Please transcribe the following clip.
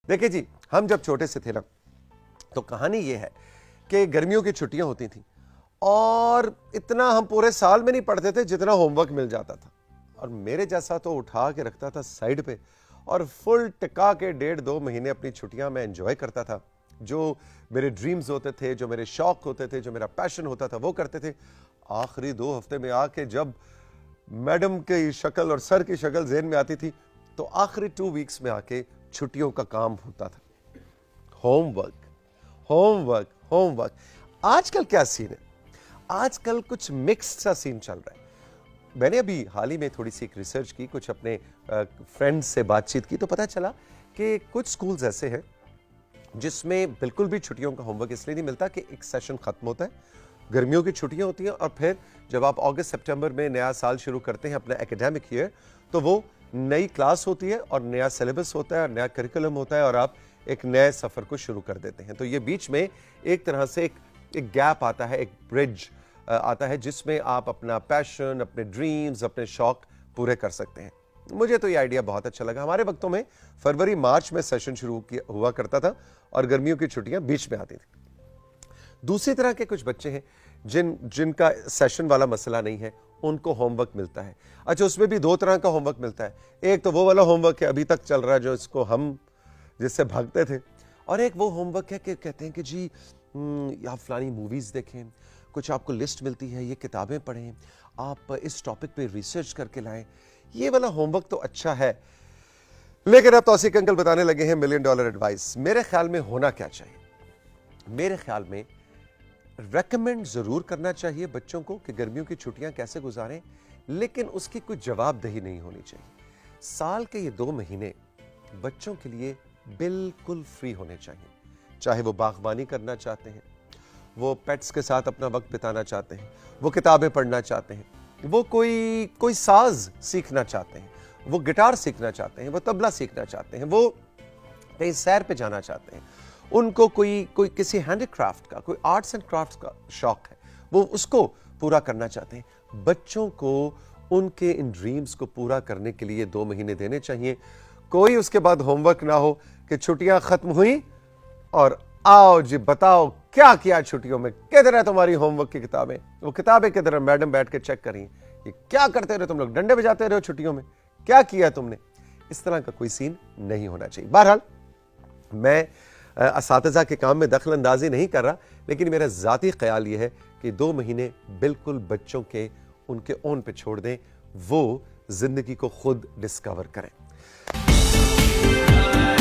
देखिए जी, हम जब छोटे से थे ना, तो कहानी ये है कि गर्मियों की छुट्टियां होती थी और इतना हम पूरे साल में नहीं पढ़ते थे जितना होमवर्क मिल जाता था। और मेरे जैसा तो उठा के रखता था साइड पे और फुल टिका के 1.5-2 महीने अपनी छुट्टियां में एंजॉय करता था। जो मेरे ड्रीम्स होते थे, जो मेरे शौक होते थे, जो मेरा पैशन होता था, वो करते थे। आखिरी 2 हफ्ते में आके जब मैडम की शक्ल और सर की शक्ल ज़हन में आती थी, तो आखिरी 2 वीक्स में आके छुट्टियों का काम होता था, होमवर्क, होमवर्क, होमवर्क। आजकल क्या सीन है? आजकल कुछ मिक्स्ड सा सीन चल रहा है। मैंने अभी हाल ही में थोड़ी सी एक रिसर्च की, कुछ अपने फ्रेंड्स से बातचीत की, तो पता चला कि कुछ स्कूल्स ऐसे हैं जिसमें बिल्कुल भी छुट्टियों का होमवर्क इसलिए नहीं मिलता कि एक सेशन खत्म होता है, गर्मियों की छुट्टियां होती हैं, और फिर जब आप अगस्त सितंबर में नया साल शुरू करते हैं अपना एकेडमिक ईयर, तो वो नई क्लास होती है और नया सिलेबस होता है और नया करिकुलम होता है और आप एक नए सफर को शुरू कर देते हैं। तो ये बीच में एक तरह से एक गैप आता है, एक ब्रिज आता है जिसमें आप अपना पैशन, अपने ड्रीम्स, अपने शौक पूरे कर सकते हैं। मुझे तो ये आइडिया बहुत अच्छा लगा। हमारे वक्तों में फरवरी मार्च में सेशन शुरू हुआ करता था और गर्मियों की छुट्टियां बीच में आती थी। दूसरी तरह के कुछ बच्चे हैं जिनका सेशन वाला मसला नहीं है, उनको होमवर्क मिलता है। अच्छा, उसमें भी 2 तरह का होमवर्क मिलता है। एक तो वो वाला होमवर्क है, अभी तक चल रहा है, जो इसको हम जिससे भागते थे, और एक वो होमवर्क है कि कहते हैं कि जी आप फलानी मूवीज देखें, कुछ आपको लिस्ट मिलती है, ये किताबें पढ़ें, आप इस टॉपिक पे रिसर्च करके लाएं। ये वाला होमवर्क तो अच्छा है, लेकिन अब तौसीक अंकल बताने लगे हैं $1 मिलियन एडवाइस। मेरे ख्याल में होना क्या चाहिए? मेरे ख्याल में रेकमेंड जरूर करना चाहिए बच्चों को कि गर्मियों की छुट्टियां कैसे गुजारें, लेकिन उसकी कोई जवाबदेही नहीं होनी चाहिए। साल के ये 2 महीने बच्चों के लिए बिल्कुल फ्री होने चाहिए। चाहे वो बागबानी करना चाहते हैं, वो पेट्स के साथ अपना वक्त बिताना चाहते हैं, वो किताबें पढ़ना चाहते हैं, वो कोई साज सीखना चाहते हैं, वो गिटार सीखना चाहते हैं, वो तबला सीखना चाहते हैं, वो कहीं सैर पे जाना चाहते हैं, उनको कोई किसी हैंडीक्राफ्ट का, कोई आर्ट्स एंड क्राफ्ट्स का शौक है, वो उसको पूरा करना चाहते हैं। बच्चों को उनके इन ड्रीम्स को पूरा करने के लिए 2 महीने देने चाहिए। कोई उसके बाद होमवर्क ना हो कि छुट्टियां खत्म हुई और आओ जी बताओ क्या किया छुट्टियों में, किधर है तुम्हारी होमवर्क की किताबें, वो किताबें किधर है, मैडम बैठ के चेक करिए, ये क्या करते रहे तुम लोग, डंडे बजाते रहे हो छुट्टियों में, क्या किया तुमने। इस तरह का कोई सीन नहीं होना चाहिए। बहरहाल, मैं असातिज़ा के काम में दखल अंदाजी नहीं कर रहा, लेकिन मेरा ज़ाती ख्याल यह है कि 2 महीने बिल्कुल बच्चों के उनके ओन पे छोड़ दें, वो जिंदगी को खुद डिस्कवर करें।